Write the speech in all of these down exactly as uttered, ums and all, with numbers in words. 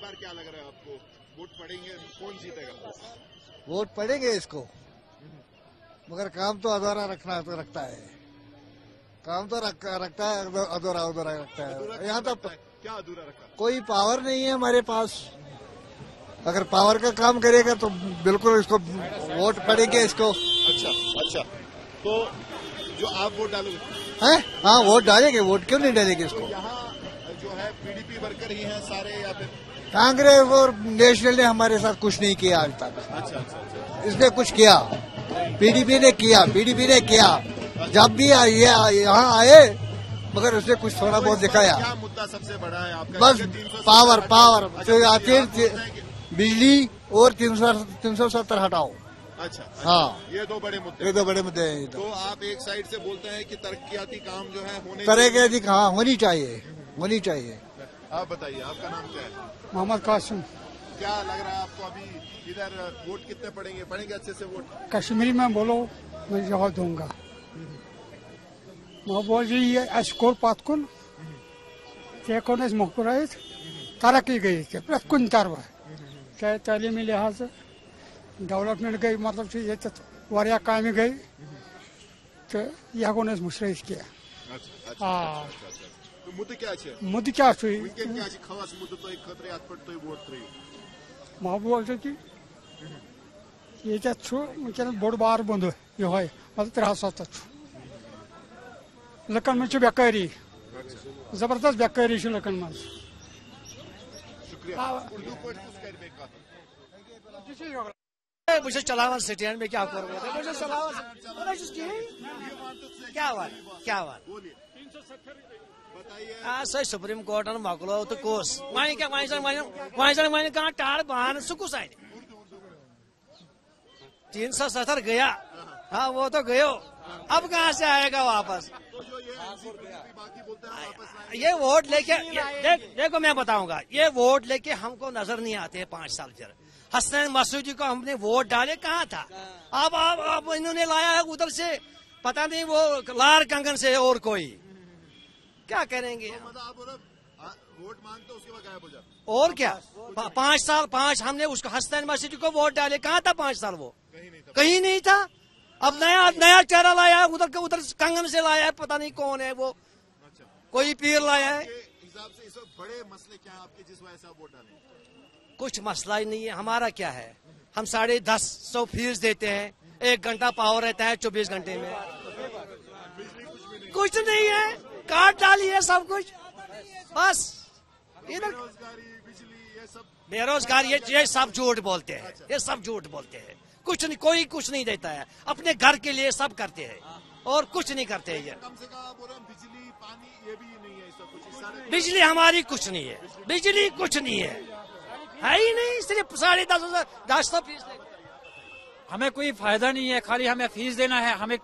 बार क्या लग रहा है आपको, वोट पड़ेंगे, कौन जीतेगा? वोट पड़ेंगे इसको, मगर काम तो अधूरा रखना तो रखता है, काम तो रख, रखता है, अधूरा अधूरा रखता है। यहाँ तो क्या अधूरा रखा? कोई पावर नहीं है हमारे पास। अगर पावर का काम करेगा तो बिल्कुल इसको वोट पड़ेंगे इसको। अच्छा अच्छा, तो जो आप वोट डालोगे? हैं? हाँ, वोट डालेंगे। वोट क्यों नहीं डालेंगे इसको? यहाँ जो है पीडीपी वर्कर ही हैं सारे या फिर कांग्रेस और नेशनल ने हमारे साथ कुछ नहीं किया आज तक। अच्छा अच्छा अच्छा, इसने कुछ किया, पीडीपी ने किया, पीडीपी ने किया। जब भी ये यहाँ आए मगर उसने कुछ थोड़ा बहुत दिखाया। क्या मुद्दा सबसे बड़ा है आपका? बस पावर पावर अच्छा, बिजली और तीन सौ तीन सौ सत्तर हटाओ। अच्छा, हाँ, ये दो बड़े मुद्दे, ये दो बड़े मुद्दे हैं। तो आप एक साइड से बोलते हैं कि तरक्याती काम जो है होने करेंगे जी, हाँ होनी चाहिए, होनी चाहिए। आप बताइए, आपका नाम क्या है? मोहम्मद कासिम। क्या लग रहा है आपको अभी इधर वोट कितने पड़ेंगे? पड़ेंगे अच्छे से वोट? कश्मीरी में बोलो, मैं जवाब दूंगा। मैं बोल रही है अस्कोर पातकुन तेकोनस मुखराइत तरक्की गई थे प्रत कुन तरफ, चाहे तालीमी लिहाज से डेवलपमेंट गई, मतलब कि ये वारिया काम गई तो यह कोनस मुशरफ किया। हाँ, तो मुद्दे क्या छे? मुद्दे क्या छुई? वीकेंड क्या छे? खवास मुद्दे तो एक खतरे आत पड़तो वोट त्रियो। मैं बोल रही कि ये क्या छु मतलब बड़ बार बंद ये है, मतलब तेरह सौ तक लकन में बेकारी, जबरदस्त बेकारी लकन में। शुक्रिया। उर्दू पढ़ कर बेकार मुझे चलावा सिटी में क्या करोगे? मुझे चलावा क्या बात क्या बात बताइए। सही सुप्रीम कोर्ट मकलो तो कोस वहीं क्या वहीं वहीं वहीं कहा टाड़ बहान सुकुस आए तीन सौ सत्तर गया। हाँ, वो तो गयो, अब कहाँ से आएगा वापस? ये वोट लेके देख, देखो मैं बताऊंगा, ये वोट लेके हमको नजर नहीं आते पांच साल फिर। हसनैन मसूदी को हमने वोट डाले कहाँ था? अब अब अब इन्होंने लाया है उधर से, पता नहीं वो लार कंगन से और कोई क्या करेंगे। वोट मांगते उसके बाद गायब हो जाता। और क्या, पांच साल पांच हमने उसको हसनैन मसूदी को वोट डाले, कहाँ था पांच साल? वो कहीं नहीं था, कहीं नहीं था। अब नया नया चेहरा लाया है, उधर उधर कंगन से लाया है, पता नहीं कौन है वो। अच्छा, कोई पीर लाया है। हिसाब से इस वक्त बड़े मसले क्या है आपके जिस वजह से आप वोट डालें? कुछ मसला ही नहीं है। हमारा क्या है, हम साढ़े दस सौ फीस देते हैं, एक घंटा पावर रहता है चौबीस घंटे में, कुछ नहीं है, काट डाली है सब कुछ बस। इधर बिजली ये सब बेरोजगार, ये ये सब झूठ बोलते हैं, ये सब झूठ बोलते हैं। कुछ नहीं, कोई कुछ नहीं देता है, अपने घर के लिए सब करते हैं और कुछ नहीं करते हैं। ये कम से कम आप बोल रहे हैं बिजली पानी ये भी नहीं है, सब कुछ सारे। बिजली हमारी कुछ नहीं है, बिजली कुछ नहीं है, है ही नहीं, सिर्फ साढ़े दस हजार दस सौ फीस। हमें कोई फायदा नहीं है, खाली हमें फीस देना है। हमें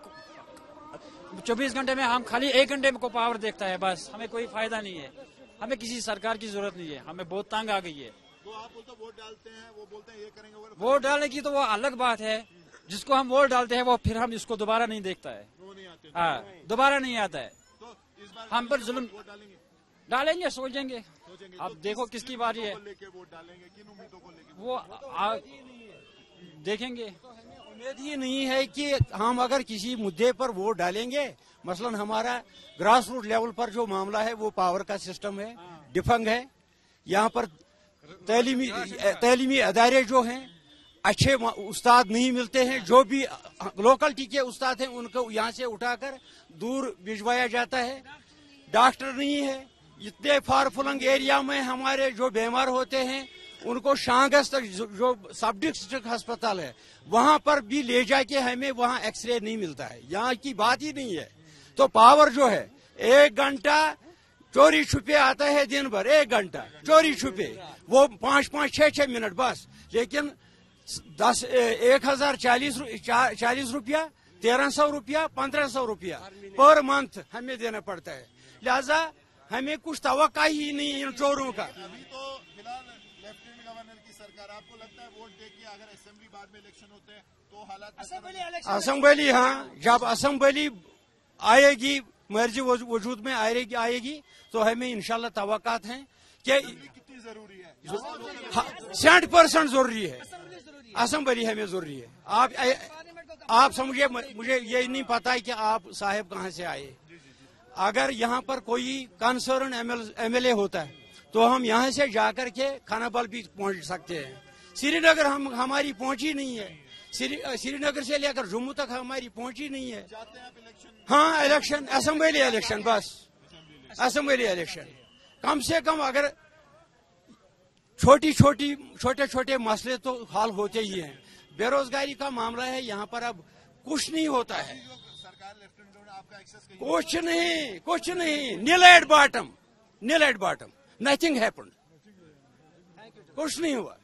चौबीस घंटे में हम खाली एक घंटे में को पावर देखता है, बस। हमें कोई फायदा नहीं है, हमें किसी सरकार की जरूरत नहीं है, हमें बहुत तंग आ गई है। तो आप बोलते वोट डालते हैं, वो बोलते हैं ये करेंगे, वो वोट डालने की तो वो अलग बात है, जिसको हम वोट डालते हैं वो फिर हम इसको दोबारा नहीं देखता है। वो नहीं आते, हाँ, दोबारा नहीं आता है। तो इस बार हम पर जुल्म वोट डालेंगे, डालेंगे, सोचेंगे। सोचेंगे। अब तो देखो किस- किसकी किन बारी उम्मीदों है, को लेके वोट डालेंगे, किन उम्मीदों को लेके? वो आ, देखेंगे। उम्मीद ये नहीं है कि हम अगर किसी मुद्दे पर वोट डालेंगे, मसलन हमारा ग्रास रूट लेवल पर जो मामला है वो पावर का सिस्टम है, डिफंग है। यहाँ पर तैलीमी तैलीमी अदारे जो हैं अच्छे उस्ताद नहीं मिलते हैं, जो भी लोकलिटी के उस्ताद हैं उनको यहाँ से उठाकर दूर भिजवाया जाता है। डॉक्टर नहीं है, इतने फार फलंग एरिया में हमारे जो बीमार होते हैं उनको शांगस तक जो सब डिस्ट्रिक्ट अस्पताल है वहां पर भी ले जाके हमें वहां एक्सरे नहीं मिलता है, यहाँ की बात ही नहीं है। तो पावर जो है एक घंटा चोरी छुपे आता है, दिन भर एक घंटा चोरी छुपे, वो पांच पांच छह छह मिनट बस। लेकिन दस एक हजार चालीस चालीस रुपया, तेरह सौ रुपया, पंद्रह सौ रुपया पर मंथ हमें देना पड़ता है। लिहाजा हमें कुछ तवक्का ही नहीं इन चोरों का। अभी तो फिलहाल लेफ्टिनेंट गवर्नर की सरकार, आपको लगता है वोट देके अगर असेंबली बाद में इलेक्शन होते हैं तो हालात? असेंबली, हाँ, जब असेंबली आएगी, मर्जी वजूद में आएगी आएगी तो हमें इंशाल्लाह तवक्कात हैं कि कितनी जरूरी है? साठ परसेंट जरूरी है, असेंबली हमें जरूरी है। आप आप समझिए, मुझे ये नहीं पता है कि आप साहब कहाँ से आए। अगर यहाँ पर कोई कंसर्न एमएलए होता है तो हम यहाँ से जाकर के खानाबल भी पहुँच सकते हैं। श्रीनगर हम हमारी पहुँची नहीं है, श्रीनगर से लेकर जम्मू तक हमारी पहुँची नहीं है। हाँ, इलेक्शन, असेंबली इलेक्शन, बस असेंबली इलेक्शन। कम से कम अगर छोटी छोटी छोटे छोटे मसले तो हल होते ही हैं। बेरोजगारी का मामला है, यहाँ पर अब कुछ नहीं होता है, कुछ नहीं कुछ नहीं nil at bottom, nil at bottom, nothing happened, कुछ नहीं हुआ।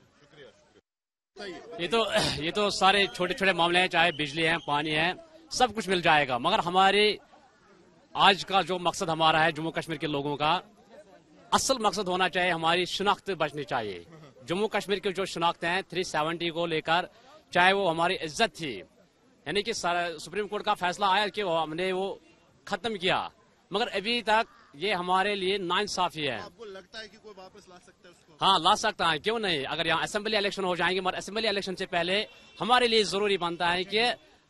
ये तो ये तो सारे छोटे छोटे मामले हैं, चाहे बिजली है, पानी है, सब कुछ मिल जाएगा। मगर हमारे आज का जो मकसद हमारा है जम्मू कश्मीर के लोगों का, असल मकसद होना चाहिए हमारी शिनाख्त बचनी चाहिए। जम्मू कश्मीर की जो शिनाख्त है तीन सौ सत्तर को लेकर, चाहे वो हमारी इज्जत थी, यानी कि सुप्रीम कोर्ट का फैसला आया कि वो हमने वो खत्म किया, मगर अभी तक ये हमारे लिए नाइंसाफी है। आपको लगता है कि कोई वापस ला सकता है उसको? हाँ, ला सकता है, क्यों नहीं। अगर यहाँ असेंबली इलेक्शन हो जाएंगे, मगर असेंबली इलेक्शन से पहले हमारे लिए जरूरी बनता है कि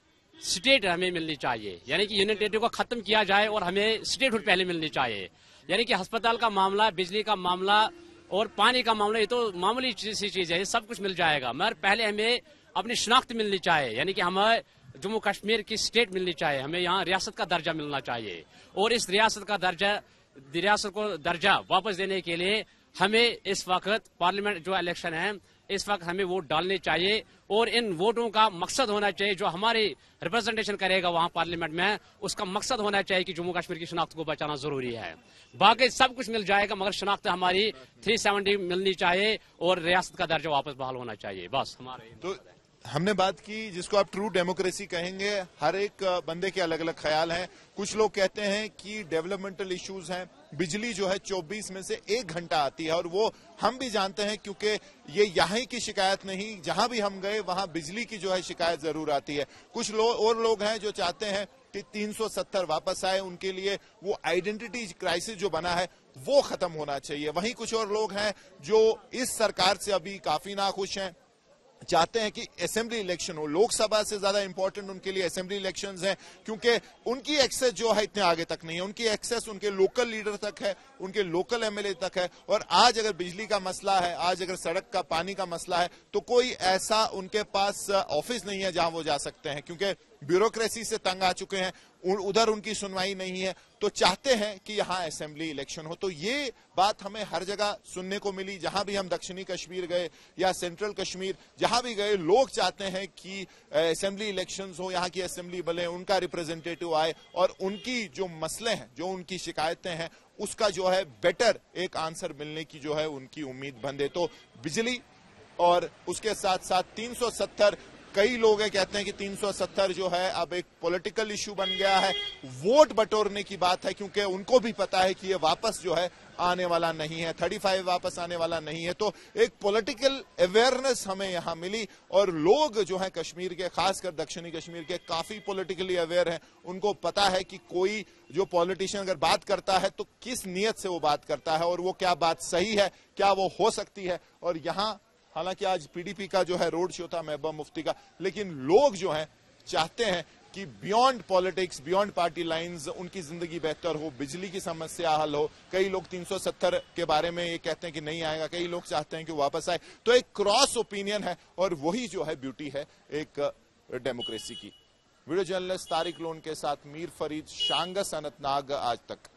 स्टेट हमें मिलनी चाहिए, यानी कि यूनियन टेरिटरी को खत्म किया जाए और हमें स्टेटहुड पहले मिलनी चाहिए। यानी कि अस्पताल का मामला, बिजली का मामला और पानी का मामला, ये तो मामूली सी चीज है, ये सब कुछ मिल जाएगा, मगर पहले हमें अपनी शिनाख्त मिलनी चाहिए, यानी कि हमें जम्मू कश्मीर की स्टेट मिलनी चाहिए, हमें यहाँ रियासत का दर्जा मिलना चाहिए। और इस रियासत का दर्जा रियासत को दर्जा वापस देने के लिए हमें इस वक्त पार्लियामेंट जो इलेक्शन है, इस वक्त हमें वोट डालने चाहिए और इन वोटों का मकसद होना चाहिए, जो हमारी रिप्रेजेंटेशन करेगा वहां पार्लियामेंट में, उसका मकसद होना चाहिए कि जम्मू कश्मीर की शिनाख्त को बचाना जरूरी है। बाकी सब कुछ मिल जाएगा, मगर शिनाख्त हमारी तीन सौ सत्तर मिलनी चाहिए और रियासत का दर्जा वापस बहाल होना चाहिए, बस हमारे। तो हमने बात की जिसको आप ट्रू डेमोक्रेसी कहेंगे। हर एक बंदे के अलग अलग ख्याल हैं। कुछ लोग कहते हैं कि डेवलपमेंटल इश्यूज हैं, बिजली जो है चौबीस में से एक घंटा आती है, और वो हम भी जानते हैं क्योंकि ये यहाँ की शिकायत नहीं, जहां भी हम गए वहां बिजली की जो है शिकायत जरूर आती है। कुछ लोग और लोग हैं जो चाहते हैं कि तीन सौ सत्तर वापस आए, उनके लिए वो आइडेंटिटी क्राइसिस जो बना है वो खत्म होना चाहिए। वहीं कुछ और लोग हैं जो इस सरकार से अभी काफी नाखुश हैं, चाहते हैं कि असेंबली इलेक्शन हो। लोकसभा से ज्यादा इंपॉर्टेंट उनके लिए असेंबली इलेक्शंस हैं, क्योंकि उनकी एक्सेस जो है इतने आगे तक नहीं है, उनकी एक्सेस उनके लोकल लीडर तक है, उनके लोकल एमएलए तक है। और आज अगर बिजली का मसला है, आज अगर सड़क का पानी का मसला है, तो कोई ऐसा उनके पास ऑफिस नहीं है जहां वो जा सकते हैं, क्योंकि ब्यूरोक्रेसी से तंग आ चुके हैं, उधर उनकी सुनवाई नहीं है। तो चाहते हैं कि यहां असेंबली इलेक्शन हो। तो ये बात हमें हर जगह सुनने को मिली, जहां भी हम दक्षिणी कश्मीर गए या सेंट्रल कश्मीर, जहां भी गए लोग चाहते हैं कि असेंबली इलेक्शंस हो, यहां की असेंबली बने, उनका रिप्रेजेंटेटिव आए और उनकी जो मसले हैं, जो उनकी शिकायतें हैं, उसका जो है बेटर एक आंसर मिलने की जो है उनकी उम्मीद बंधे। तो बिजली और उसके साथ साथ तीन सौ सत्तर, कई लोग हैं कहते हैं कि तीन सौ सत्तर जो है अब एक पॉलिटिकल इश्यू बन गया है, वोट बटोरने की बात है, क्योंकि उनको भी पता है कि ये वापस जो है आने वाला नहीं है, पैंतीस वापस आने वाला नहीं है। तो एक पॉलिटिकल अवेयरनेस हमें यहां मिली और लोग जो है कश्मीर के, खासकर दक्षिणी कश्मीर के, काफी पॉलिटिकली अवेयर हैं। उनको पता है कि कोई जो पॉलिटिशियन अगर बात करता है तो किस नीयत से वो बात करता है और वो क्या बात सही है, क्या वो हो सकती है। और यहां हालांकि आज पीडीपी का जो है रोड शो था महबूबा मुफ्ती का, लेकिन लोग जो हैं चाहते हैं कि beyond politics, beyond party lines उनकी जिंदगी बेहतर हो, बिजली की समस्या हल हो। कई लोग तीन सौ सत्तर के बारे में ये कहते हैं कि नहीं आएगा, कई लोग चाहते हैं कि वापस आए। तो एक क्रॉस ओपिनियन है और वही जो है ब्यूटी है एक डेमोक्रेसी की। वीडियो जर्नलिस्ट तारिक लोन के साथ मीर फरीद, शांगस अनंतनाग, आज तक।